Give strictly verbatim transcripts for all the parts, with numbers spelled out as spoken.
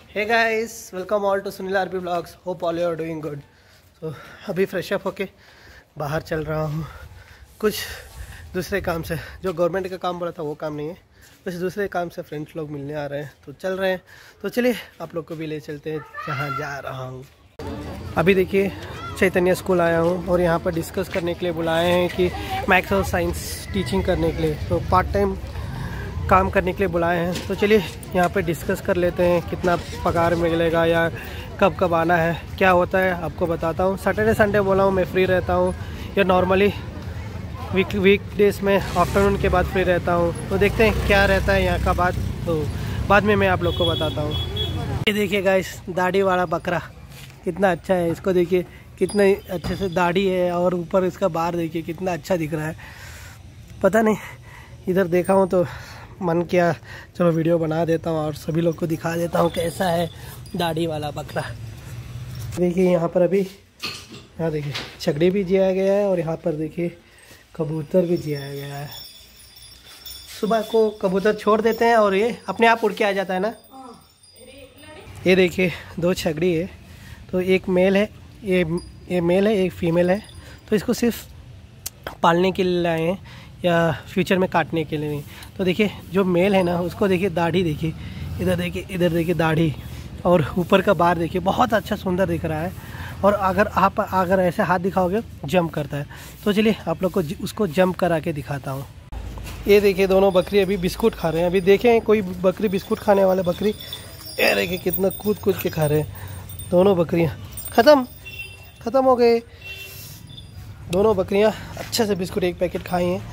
Hey guys, welcome all to Sunil RP blogs. Hope all you are doing good. तो अभी fresh up होके बाहर चल रहा हूँ कुछ दूसरे काम से। जो गवर्नमेंट का काम बोला था वो काम नहीं है, कुछ दूसरे काम से फ्रेंड्स लोग मिलने आ रहे हैं तो चल रहे हैं। तो चलिए आप लोग को भी ले चलते हैं जहाँ जा रहा हूँ। अभी देखिए चैतन्य स्कूल आया हूँ और यहाँ पर डिस्कस करने के लिए बुलाए हैं कि मैथ्स और साइंस टीचिंग करने के लिए, तो पार्ट टाइम काम करने के लिए बुलाए हैं। तो चलिए यहाँ पे डिस्कस कर लेते हैं कितना पगार मिलेगा या कब कब आना है, क्या होता है आपको बताता हूँ। सैटरडे संडे बोला हूँ मैं फ्री रहता हूँ, या नॉर्मली वीक वीक डेज में आफ्टरनून के बाद फ्री रहता हूँ। तो देखते हैं क्या रहता है यहाँ का बात, तो बाद में मैं आप लोग को बताता हूँ। ये देखिए गाइस, दाढ़ी वाला बकरा कितना अच्छा है। इसको देखिए कितने अच्छे से दाढ़ी है और ऊपर इसका बार देखिए कितना अच्छा दिख रहा है। पता नहीं, इधर देखा हूँ तो मन किया चलो वीडियो बना देता हूँ और सभी लोग को दिखा देता हूँ कैसा है दाढ़ी वाला बकरा। देखिए यहाँ पर अभी यहाँ देखिए छकड़ी भी जिया गया है और यहाँ पर देखिए कबूतर भी जिया गया है। सुबह को कबूतर छोड़ देते हैं और ये अपने आप उड़ के आ जाता है ना। ये देखिए दो छकड़ी है, तो एक मेल है, ये ये मेल है, एक फीमेल है। तो इसको सिर्फ पालने के लिए लाए हैं या फ्यूचर में काटने के लिए नहीं। तो देखिए जो मेल है ना उसको देखिए दाढ़ी देखिए, इधर देखिए इधर देखिए दाढ़ी और ऊपर का बार देखिए बहुत अच्छा सुंदर दिख रहा है। और अगर आप अगर ऐसे हाथ दिखाओगे जंप करता है। तो चलिए आप लोग को उसको जंप करा के दिखाता हूँ। ये देखिए दोनों बकरी अभी बिस्कुट खा रहे हैं। अभी देखें कोई बकरी बिस्कुट खाने वाले बकरी, ये देखिए कितना कूद कूद के खा रहे हैं। दोनों बकरियाँ ख़त्म ख़त्म हो गए। दोनों बकरियाँ अच्छे से बिस्कुट एक पैकेट खाई हैं।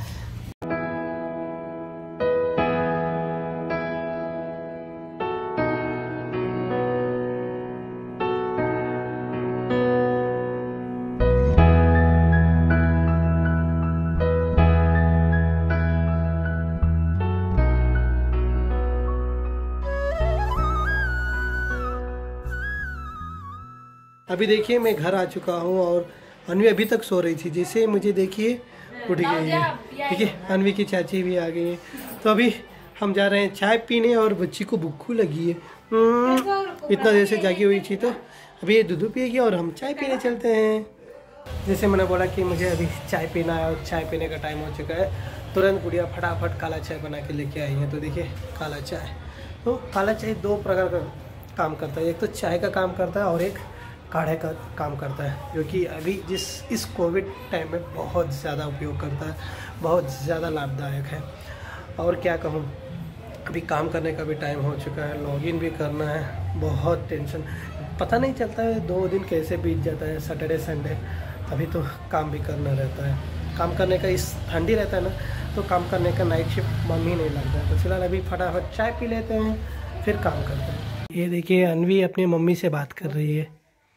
अभी देखिए मैं घर आ चुका हूँ और अनवी अभी तक सो रही थी। जैसे मुझे देखिए उठ गई है। देखिए अनवी की चाची भी आ गई है। तो अभी हम जा रहे हैं चाय पीने और बच्ची को भूख लगी है। इतना देर से जागी हुई थी तो अभी ये दूध पिएगी और हम चाय पीने चलते हैं। जैसे मैंने बोला कि मुझे अभी चाय पीना है और चाय पीने का टाइम हो चुका है, तुरंत गुड़िया फटाफट काला चाय बना के लेके आई है। तो देखिए काला चाय, तो काला चाय दो प्रकार का काम करता है। एक तो चाय का काम करता है और एक काढ़े का काम करता है, जो कि अभी जिस इस कोविड टाइम में बहुत ज़्यादा उपयोग करता है, बहुत ज़्यादा लाभदायक है। और क्या कहूँ, अभी काम करने का भी टाइम हो चुका है, लॉगिन भी करना है। बहुत टेंशन, पता नहीं चलता है दो दिन कैसे बीत जाता है, सैटरडे संडे। अभी तो काम भी करना रहता है। काम करने का इस ठंडी रहता है ना, तो काम करने का नाइट शिफ्ट मन ही नहीं लगता है। तो फिलहाल अभी फटाफट चाय पी लेते हैं फिर काम करते हैं। ये देखिए अनवी अपनी मम्मी से बात कर रही है।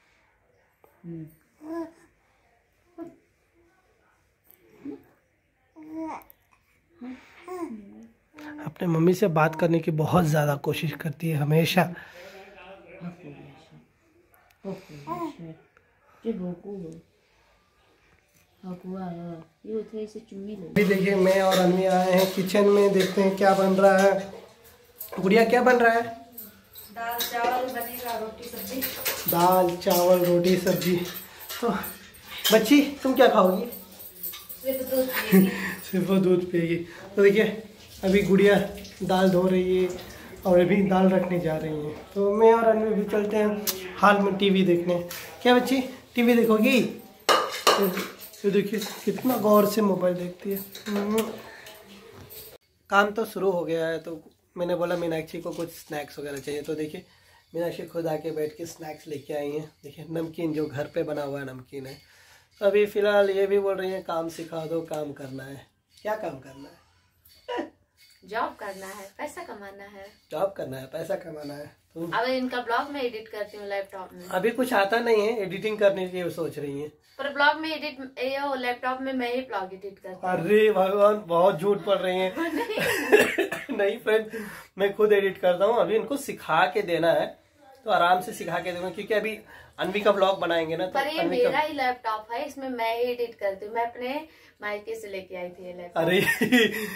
अपने मम्मी से बात करने की बहुत ज़्यादा कोशिश करती है हमेशा। अभी देखिए मैं और अनवी आए हैं किचन में, देखते हैं क्या बन रहा है। गुड़िया क्या बन रहा है? दाल चावल बनेगा, रोटी सब्जी। दाल चावल रोटी सब्जी। तो बच्ची तुम क्या खाओगी? सिर्फ दूध पिएगी। सिर्फ दूध पिएगी। तो देखिए अभी गुड़िया दाल धो रही है और अभी दाल रखने जा रही है। तो मैं और अनवी भी चलते हैं हाल में टीवी देखने। क्या बच्ची टीवी देखोगी? ये देखिए कितना गौर से मोबाइल देखती है। काम तो शुरू हो गया है, तो मैंने बोला मीनाक्षी को कुछ स्नैक्स वगैरह चाहिए। तो देखिए मीनाक्षी खुद आके बैठ के स्नैक्स लेके आई हैं। देखिए नमकीन जो घर पे बना हुआ नमकीन है। तो अभी फ़िलहाल ये भी बोल रही है काम सिखा दो, काम करना है। क्या काम करना है? जॉब करना है, पैसा कमाना है। जॉब करना है, पैसा कमाना है। तो अब इनका ब्लॉग में एडिट करती हूँ लैपटॉप में। अभी कुछ आता नहीं है, एडिटिंग करने की सोच रही है। पर ब्लॉग में एडिट, ये लैपटॉप में मैं ही ब्लॉग एडिट करती हूँ। अरे भगवान, बहुत झूठ पड़ रही है। नहीं फ्रेंड, मैं खुद एडिट करता हूँ। अभी इनको सिखा के देना है, तो आराम से सिखा के दूंगा, क्योंकि अभी अनवी का ब्लॉग बनाएंगे ना। तो पर ये मेरा ही लैपटॉप है, इसमें मैं ही एडिट करती हूँ। मैं अपने मायके से लेके आई थी ये लैपटॉप। अरे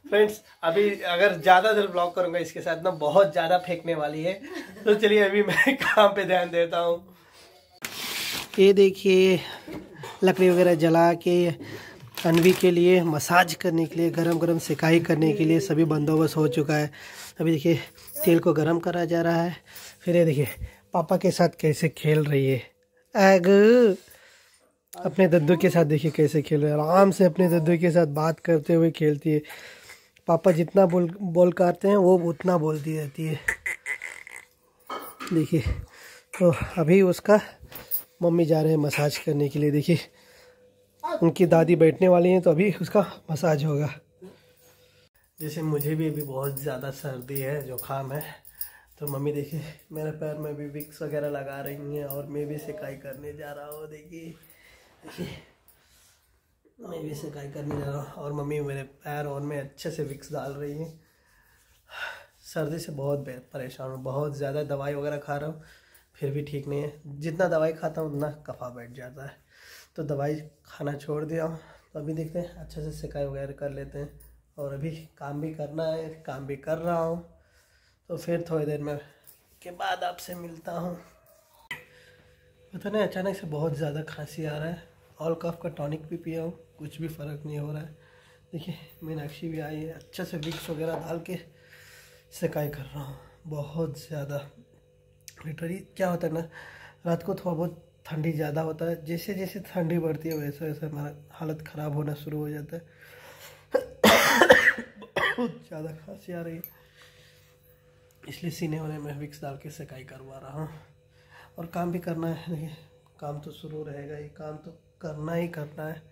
फ्रेंड्स अभी अगर ज़्यादा देर ब्लॉग करूँगा इसके साथ ना बहुत ज़्यादा फेंकने वाली है, तो चलिए अभी मैं काम पे ध्यान देता हूँ। ये देखिए लकड़ी वगैरह जला के अनवी के लिए मसाज करने के लिए, गरम गरम सिकाई करने के लिए सभी बंदोबस्त हो चुका है। अभी देखिए तेल को गरम करा जा रहा है। फिर ये देखिए पापा के साथ कैसे खेल रही है, एग अपने दद्दू के साथ देखिए कैसे खेल रहे हैं, आराम से अपने दद्दू के साथ बात करते हुए खेलती है। पापा जितना बोल बोल करते हैं वो उतना बोलती रहती है। देखिए तो अभी उसका मम्मी जा रहे हैं मसाज करने के लिए। देखिए उनकी दादी बैठने वाली हैं तो अभी उसका मसाज होगा। जैसे मुझे भी अभी बहुत ज़्यादा सर्दी है, जुकाम है, तो मम्मी देखिए मेरे पैर में भी विक्स वगैरह लगा रही हैं और मैं भी सिकाई करने जा रहा हूँ। देखिए देखिए मैं भी सिकाई करने जा रहा हूँ और मम्मी मेरे पैर और में अच्छे से विक्स डाल रही हैं। सर्दी से बहुत परेशान हूँ, बहुत ज़्यादा दवाई वगैरह खा रहा हूँ फिर भी ठीक नहीं है। जितना दवाई खाता हूँ उतना कफा बैठ जाता है, तो दवाई खाना छोड़ दिया हूँ। तो अभी देखते हैं अच्छे से सिकाई वगैरह कर लेते हैं और अभी काम भी करना है, काम भी कर रहा हूँ। तो फिर थोड़ी देर में के बाद आपसे मिलता हूँ। पता नहीं अचानक से बहुत ज़्यादा खांसी आ रहा है, ऑल कफ का टॉनिक भी पिया हूँ, कुछ भी फ़र्क नहीं हो रहा है। देखिए मीनाक्षी भी आई है, अच्छे से विक्स वगैरह डाल के सिकाई कर रहा हूँ। बहुत ज़्यादा लिटरली क्या होता है ना, रात को थोड़ा बहुत ठंडी ज़्यादा होता है, जैसे जैसे ठंडी बढ़ती है वैसे वैसे हमारा हालत ख़राब होना शुरू हो जाता है। बहुत ज़्यादा खांसी आ रही है, इसलिए सीने वाले में विक्स डाल के सिकाई करवा रहा हूँ। और काम भी करना है, देखिए काम तो शुरू रहेगा ही, काम तो करना ही करना है।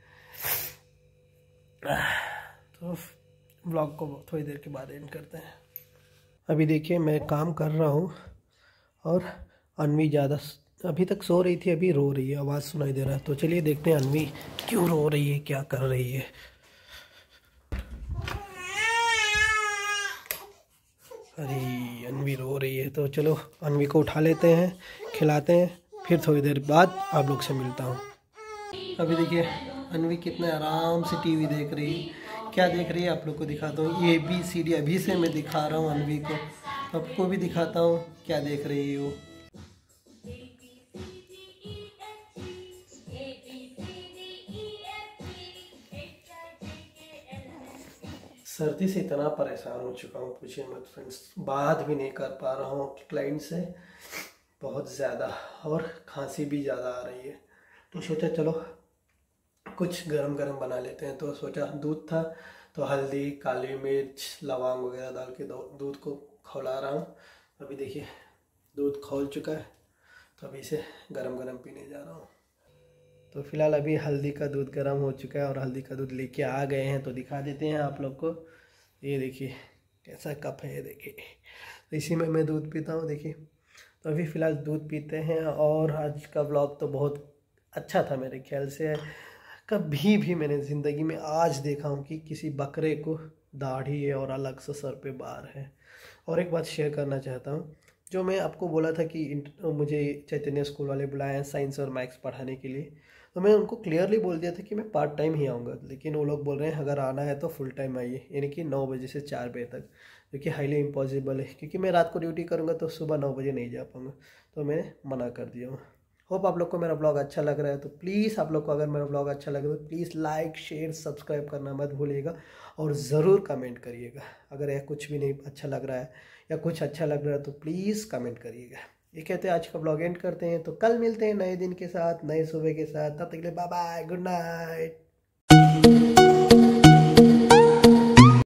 तो व्लॉग को थोड़ी देर के बाद एंड करते हैं। अभी देखिए मैं काम कर रहा हूँ और अनवी ज़्यादा अभी तक सो रही थी, अभी रो रही है, आवाज़ सुनाई दे रहा है। तो चलिए देखते हैं अनवी क्यों रो रही है, क्या कर रही है। अरे अनवी रो रही है, तो चलो अनवी को उठा लेते हैं, खिलाते हैं, फिर थोड़ी देर बाद आप लोग से मिलता हूँ। अभी देखिए अनवी कितने आराम से टीवी देख रही है। क्या देख रही है आप लोग को दिखाता हूँ, ए बी सी डी अभी से मैं दिखा रहा हूँ अनवी को, आपको भी दिखाता हूँ क्या देख रही है वो। सर्दी से इतना परेशान हो चुका हूँ पूछिए मत फ्रेंड्स, बात भी नहीं कर पा रहा हूँ क्लाइंट से बहुत ज़्यादा, और खांसी भी ज़्यादा आ रही है। तो सोचा चलो कुछ गरम गरम बना लेते हैं। तो सोचा दूध था तो हल्दी, काली मिर्च, लौंग वगैरह डाल के दूध को खौला रहा हूँ। अभी देखिए दूध खौल चुका है, तो अभी इसे गरम गरम पीने जा रहा हूँ। तो फिलहाल अभी हल्दी का दूध गर्म हो चुका है और हल्दी का दूध लेके आ गए हैं, तो दिखा देते हैं आप लोग को। ये देखिए कैसा कप है, ये देखिए, तो इसी में मैं दूध पीता हूँ। देखिए तो अभी फ़िलहाल दूध पीते हैं। और आज का व्लॉग तो बहुत अच्छा था मेरे ख्याल से। कभी भी मैंने ज़िंदगी में आज देखा हूँ कि किसी बकरे को दाढ़ी है और अलग से सर पे बाल है। और एक बात शेयर करना चाहता हूँ, जो मैं आपको बोला था कि मुझे चैतन्य स्कूल वाले बुलाए हैं साइंस और मैथ्स पढ़ाने के लिए, तो मैं उनको क्लियरली बोल दिया था कि मैं पार्ट टाइम ही आऊँगा, लेकिन वो लोग बोल रहे हैं अगर आना है तो फुल टाइम आइए, यानी कि नौ बजे से चार बजे तक, जो कि हाईली इम्पॉसिबल है क्योंकि मैं रात को ड्यूटी करूँगा तो सुबह नौ बजे नहीं जा पाऊँगा। तो मैंने मना कर दिया हूँ। होप आप लोग को मेरा ब्लॉग अच्छा लग रहा है। तो प्लीज़ आप लोग को अगर मेरा ब्लॉग अच्छा लगे तो प्लीज़ लाइक शेयर सब्सक्राइब करना मत भूलिएगा और ज़रूर कमेंट करिएगा। अगर यह कुछ भी नहीं अच्छा लग रहा है या कुछ अच्छा लग रहा है तो प्लीज़ कमेंट करिएगा। ये कहते हैं आज का ब्लॉग एंड करते हैं, तो कल मिलते हैं नए दिन के साथ, नए सुबह के साथ। तब तक के लिए बाय बाय, गुड नाइट।